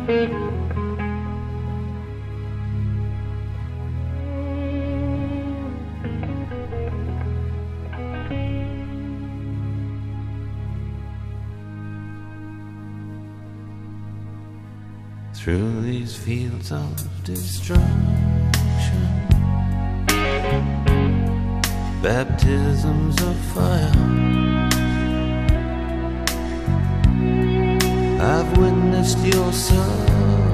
Through these fields of destruction, baptisms of fire, I've witnessed your suffering.